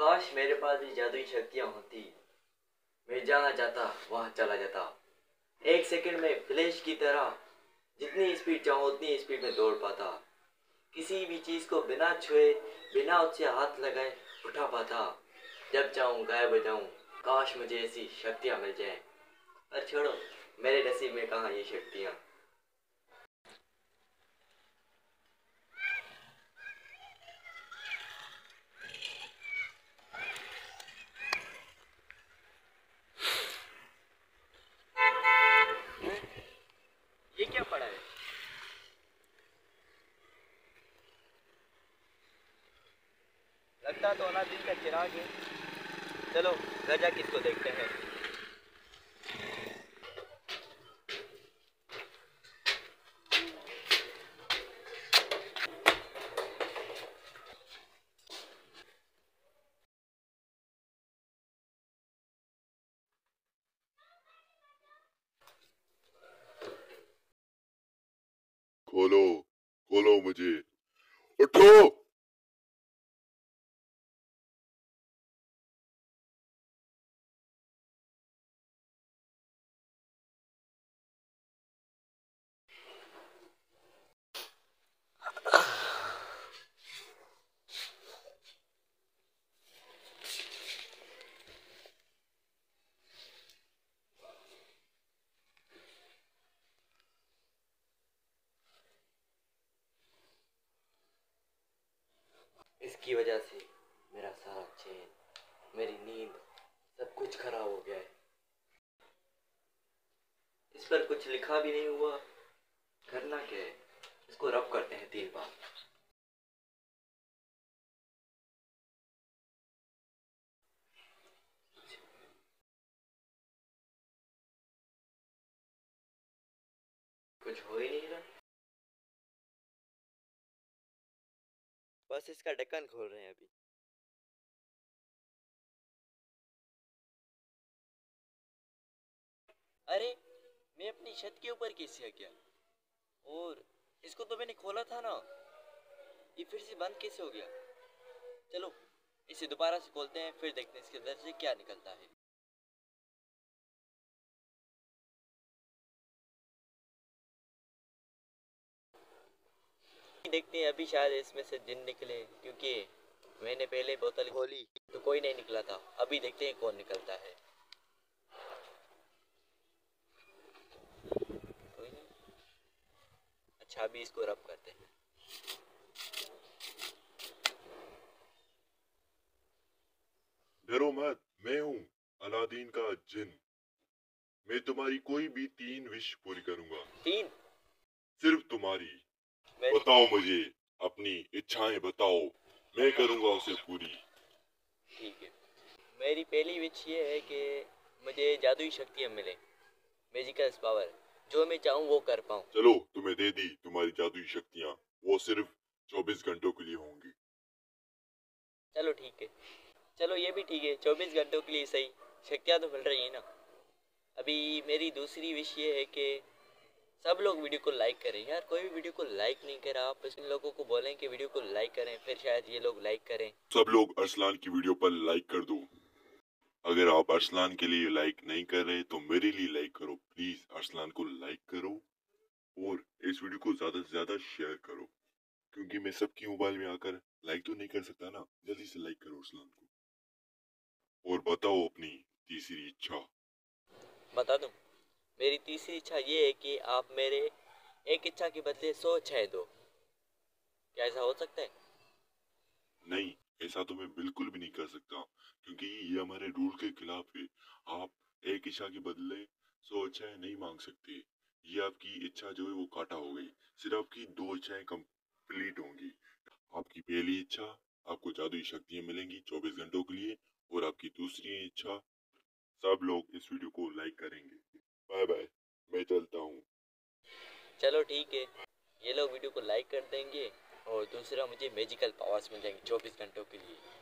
काश मेरे पास भी जादुई शक्तियां होती। मैं जहाँ जाता वहाँ चला जाता। एक सेकंड में फ्लैश की तरह जितनी स्पीड चाहूँ उतनी स्पीड में दौड़ पाता। किसी भी चीज़ को बिना छुए बिना उससे हाथ लगाए उठा पाता। जब चाहूँ गायब हो जाऊँ। काश मुझे ऐसी शक्तियाँ मिल जाएं। पर छोड़ो, मेरे नसीब में कहाँ ये शक्तियाँ। ये क्या पड़ा है? लगता तो अलादीन का चिराग है। चलो घर जाके इसको देखते हैं। खोलो, खोलो मुझे, उठो। इसकी वजह से मेरा सारा चैन, मेरी नींद, सब कुछ खराब हो गया है। इस पर कुछ लिखा भी नहीं हुआ। करना क्या है? इसको रब करते हैं 3 बार। कुछ हो ही नहीं रहा। बस इसका ढक्कन खोल रहे हैं अभी। अरे, मैं अपनी छत के ऊपर कैसे आ गया? और इसको तो मैंने खोला था ना। ये फिर से बंद कैसे हो गया? चलो इसे दोबारा से खोलते हैं, फिर देखते हैं इसके अंदर से क्या निकलता है। देखते हैं, अभी शायद इसमें से जिन निकले, क्योंकि मैंने पहले बोतल खोली तो कोई नहीं निकला था। अभी देखते हैं कौन निकलता है। कोई नहीं। अच्छा, अभी इसको रब करते हैं। डरो मत, मैं हूँ अलादीन का जिन। मैं तुम्हारी कोई भी 3 विश पूरी करूंगा। 3? सिर्फ तुम्हारी। मेरी बताओ मुझे, अपनी इच्छाएं बताओ, मैं करूंगा उसे पूरी। ठीक है। मेरी पहली विश ये है कि मुझे जादुई शक्तियाँ मिले, मैजिकल पावर, जो मैं चाहूँ वो कर पाऊँ। चलो, तुम्हें दे दी तुम्हारी जादुई शक्तियाँ। वो सिर्फ 24 घंटों के लिए होंगी। चलो ठीक है। चलो ये भी ठीक है, 24 घंटों के लिए सही। शक्तियाँ तो मिल रही है ना। अभी मेरी दूसरी विश ये है कि सब लोग वीडियो को लाइक करें। यार कोई भी वीडियो को लाइक नहीं करा, आप इन लोगों को बोलें कि वीडियो को लाइक करें, फिर शायद ये लोग लाइक करें। सब लोग अरसलान की वीडियो पर लाइक कर दो। अगर आप अरसलान के लिए लाइक नहीं कर रहे तो मेरे लिए लाइक करो। प्लीज अरसलान को लाइक करो और इस वीडियो को ज्यादा से ज्यादा शेयर करो, क्योंकि मैं सबकी मोबाइल में आकर लाइक तो नहीं कर सकता ना। जल्दी से लाइक करो अरसलान को और बताओ अपनी तीसरी इच्छा। बता दूं, मेरी तीसरी इच्छा ये है कि आप मेरे एक इच्छा के बदले 100 इच्छाएं दो। क्या ऐसा हो सकता है? नहीं, ऐसा तो मैं बिल्कुल भी नहीं कर सकता, क्योंकि ये हमारे रूल के खिलाफ है। आप एक इच्छा के बदले 100 इच्छाएं नहीं मांग सकते। ये आपकी इच्छा जो है वो काटा हो गई। सिर्फ आपकी 2 इच्छाएं कंप्लीट होंगी। आपकी पहली इच्छा, आपको जादुई शक्तियां मिलेंगी 24 घंटों के लिए, और आपकी दूसरी इच्छा, सब लोग इस वीडियो को लाइक करेंगे। बाय बाय, मैं चलता हूँ। चलो ठीक है, ये लोग वीडियो को लाइक कर देंगे और दूसरा मुझे मैजिकल पावर्स मिल जाएंगे 24 घंटों के लिए।